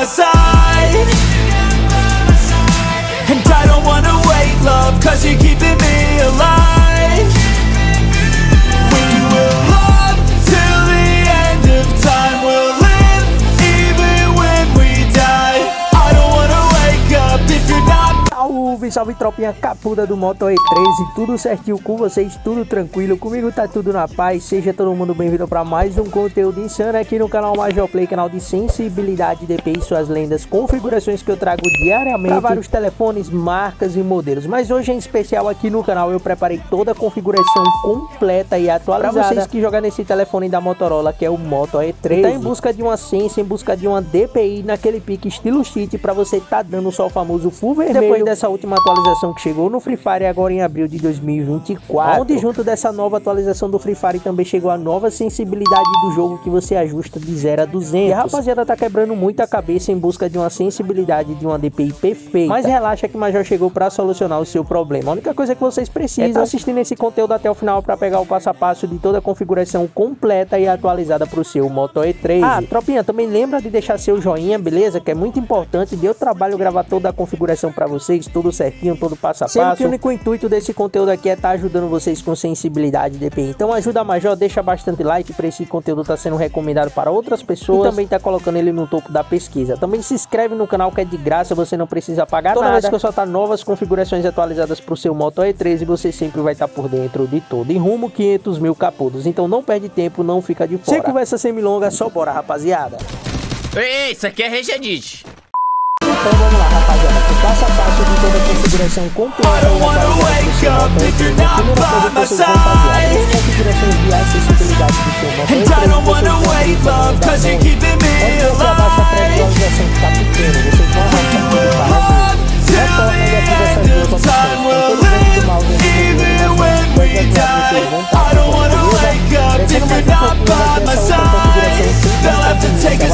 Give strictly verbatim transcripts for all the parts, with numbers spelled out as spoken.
my side. And I don't wanna wait, love, cause you're keeping me alive. We will love till the end of time. We'll live even when we die. I don't wanna wake up if you're not. Salve, salve tropinha capuda do Moto E treze, tudo certinho com vocês, tudo tranquilo, comigo tá tudo na paz. Seja todo mundo bem-vindo para mais um conteúdo insano aqui no canal Major Play, canal de sensibilidade, D P I, suas lendas, configurações que eu trago diariamente para vários telefones, marcas e modelos. Mas hoje em especial aqui no canal eu preparei toda a configuração completa e atualizada para vocês que jogam nesse telefone da Motorola, que é o Moto E treze. Tá em busca de uma Sense, em busca de uma D P I naquele pique estilo cheat para você tá dando só o famoso full vermelho. Depois dessa última atualização que chegou no Free Fire agora em abril de dois mil e vinte e quatro, onde junto dessa nova atualização do Free Fire também chegou a nova sensibilidade do jogo que você ajusta de zero a duzentos. E a rapaziada tá quebrando muita cabeça em busca de uma sensibilidade de uma D P I perfeita. Mas relaxa que o Major chegou para solucionar o seu problema. A única coisa que vocês precisam é tá assistindo esse conteúdo até o final para pegar o passo a passo de toda a configuração completa e atualizada para o seu Moto E treze. Ah, tropinha, também lembra de deixar seu joinha, beleza? Que é muito importante. Deu trabalho gravar toda a configuração para vocês, tudo certinho, todo passo a passo. Sempre que o único intuito desse conteúdo aqui é estar tá ajudando vocês com sensibilidade D P I. Então ajuda a Major, deixa bastante like para esse conteúdo tá sendo recomendado para outras pessoas e também tá colocando ele no topo da pesquisa. Também se inscreve no canal que é de graça, você não precisa pagar toda nada. Toda vez que eu soltar novas configurações atualizadas para o seu Moto E treze, você sempre vai estar tá por dentro de tudo. Em rumo quinhentos mil capudos. Então não perde tempo, não fica de fora. Sem conversa semi-longa, só bora, rapaziada. Ei, isso aqui é Regenite. Então vamos lá, rapaziada, o passo a passo de toda a configuração completa. A primeira coisa que vocês vão fazer é as configurações de acessibilidade do seu Moto E treze. Vocês vão abaixa a pré-visualização que tá pequeno, vocês vão arrastar tudo para a retorna e ativa essas duas opções. Infelizmente o mouse não vai ativar vocês vão estar com o beleza? Descendo mais um pouquinho, vai ter essa outra configuração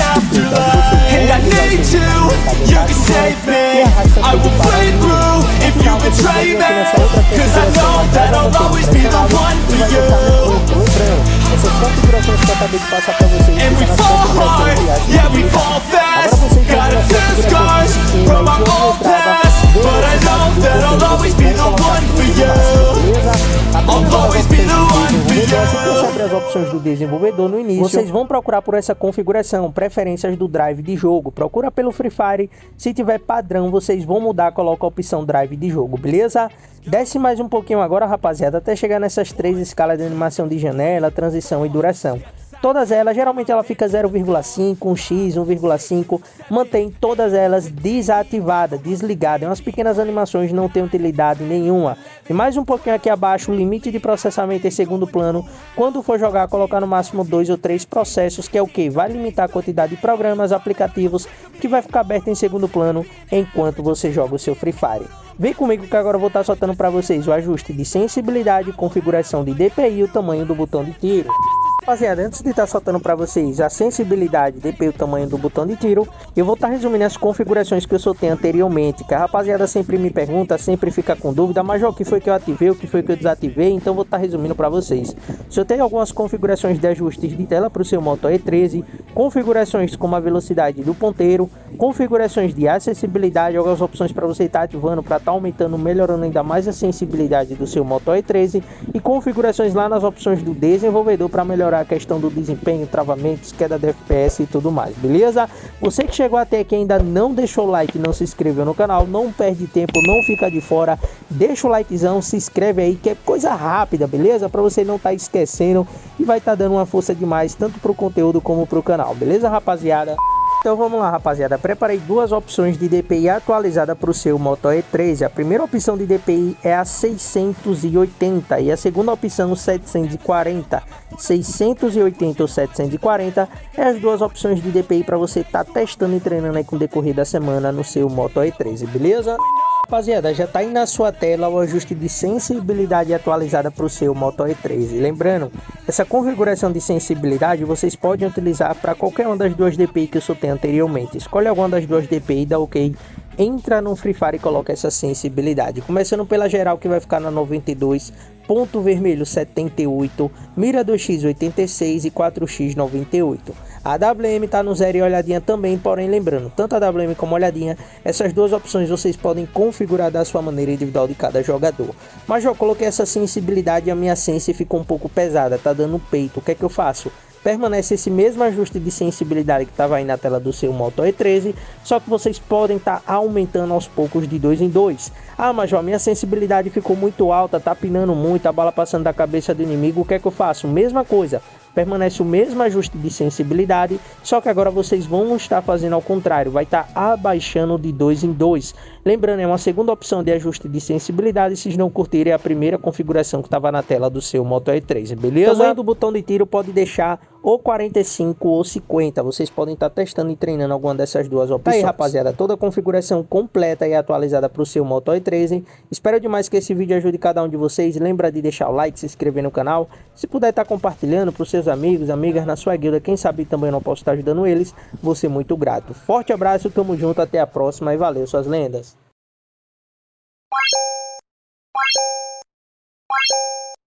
You can save me, I will play through if you betray me, cause I know that I'll always be the one for you. Essas configurações que eu acabei de passar pra vocês. And we fall hard, yeah we fall fast. Got a few scars from my old past, but I know that I'll always be the one for you. I'll always be the one for you. Sobre as opções do desenvolvedor no início, vocês vão procurar por essa configuração, preferências do drive de jogo. Procura pelo Free Fire, se tiver padrão vocês vão mudar, coloca a opção drive de jogo, beleza? Desce mais um pouquinho agora, rapaziada, até chegar nessas três escalas de animação de janela, transição e duração. Todas elas, geralmente ela fica zero vírgula cinco, um x, um vírgula cinco, mantém todas elas desativadas, desligadas. Umas pequenas animações não tem utilidade nenhuma. E mais um pouquinho aqui abaixo, o limite de processamento em segundo plano. Quando for jogar, colocar no máximo dois ou três processos, que é o que? Vai limitar a quantidade de programas, aplicativos, que vai ficar aberto em segundo plano enquanto você joga o seu Free Fire. Vem comigo que agora eu vou estar soltando para vocês o ajuste de sensibilidade, configuração de D P I e o tamanho do botão de tiro. Rapaziada, antes de estar soltando para vocês a sensibilidade, D P I, o tamanho do botão de tiro, eu vou estar resumindo as configurações que eu soltei anteriormente, que a rapaziada sempre me pergunta, sempre fica com dúvida, mas o que foi que eu ativei, o que foi que eu desativei, então vou estar resumindo para vocês. Soltei algumas configurações de ajustes de tela para o seu Moto E treze, configurações como a velocidade do ponteiro, configurações de acessibilidade, algumas opções para você estar ativando para estar aumentando, melhorando ainda mais a sensibilidade do seu Moto E treze e configurações lá nas opções do desenvolvedor para melhorar a questão do desempenho, travamentos, queda de F P S e tudo mais, beleza? Você que chegou até aqui e ainda não deixou o like, não se inscreveu no canal, não perde tempo, não fica de fora, deixa o likezão, se inscreve aí que é coisa rápida, beleza? Para você não estar tá esquecendo e vai estar tá dando uma força demais tanto pro conteúdo como pro canal, beleza, rapaziada? Então vamos lá, rapaziada, preparei duas opções de D P I atualizada para o seu Moto E treze. A primeira opção de D P I é a seiscentos e oitenta e a segunda opção setecentos e quarenta. seiscentos e oitenta ou setecentos e quarenta é as duas opções de D P I para você estar tá testando e treinando aí com o decorrer da semana no seu Moto E treze, beleza? Rapaziada, já tá aí na sua tela o ajuste de sensibilidade atualizada para o seu Moto E treze. Lembrando, essa configuração de sensibilidade vocês podem utilizar para qualquer uma das duas D P I que eu soltei anteriormente. Escolhe alguma das duas D P I, dá ok, entra no Free Fire e coloca essa sensibilidade. Começando pela geral, que vai ficar na noventa e dois, ponto vermelho setenta e oito, mira dois x oitenta e seis e quatro x noventa e oito. A W M está no zero e olhadinha também, porém lembrando, tanto a W M como a olhadinha, essas duas opções vocês podem configurar da sua maneira individual de cada jogador. Mas eu coloquei essa sensibilidade e a minha sense ficou um pouco pesada, tá dando peito. O que é que eu faço? Permanece esse mesmo ajuste de sensibilidade que estava aí na tela do seu Moto E treze, só que vocês podem estar tá aumentando aos poucos de dois em dois. Ah, mas ó, minha sensibilidade ficou muito alta, tá pinando muito, a bala passando da cabeça do inimigo, o que é que eu faço? Mesma coisa. Permanece o mesmo ajuste de sensibilidade, só que agora vocês vão estar fazendo ao contrário, vai estar abaixando de dois em dois. Lembrando, é uma segunda opção de ajuste de sensibilidade, se não curtirem a primeira configuração que estava na tela do seu Moto E treze, beleza? O tamanho do botão de tiro pode deixar ou quarenta e cinco ou cinquenta, vocês podem estar testando e treinando alguma dessas duas opções. Tá aí, rapaziada, toda a configuração completa e atualizada para o seu Moto E treze. Espero demais que esse vídeo ajude cada um de vocês. Lembra de deixar o like, se inscrever no canal, se puder estar compartilhando para os seus amigos, amigas na sua guilda, quem sabe também eu não posso estar ajudando eles, vou ser muito grato. Forte abraço, tamo junto, até a próxima e valeu, suas lendas.